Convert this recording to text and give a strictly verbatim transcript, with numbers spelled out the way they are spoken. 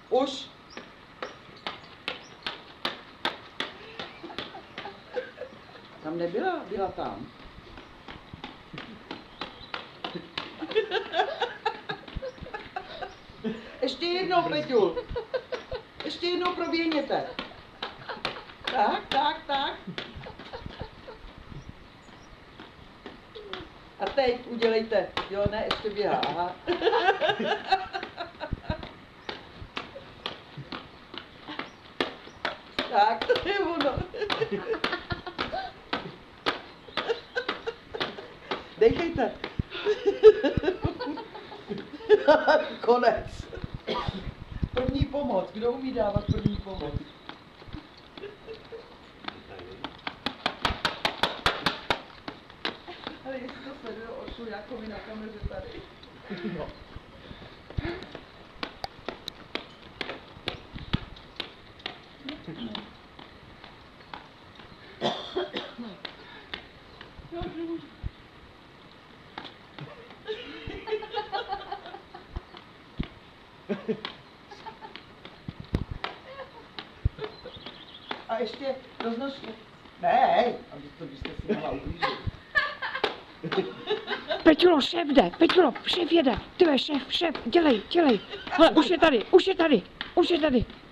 Už. Tam nebyla, byla tam. Ještě jednou, Peťul. Ještě jednou proběhněte. Tak, tak, tak. A teď udělejte. Jo, ne, ještě běhá, aha. Tak, to je ono. Dejchejte. Konec. První pomoc. Kdo umí dávat první pomoc? Ale jestli to sleduje oču, jako mi na kameře tady. No. A ještě roznožku. Ne, aby to byste si mohla ublížit. Peťulo, šéf jde, Peťulo, šéf jede, ty šéf, šéf, dělej, dělej. Hele, už je tady, už je tady, už je tady.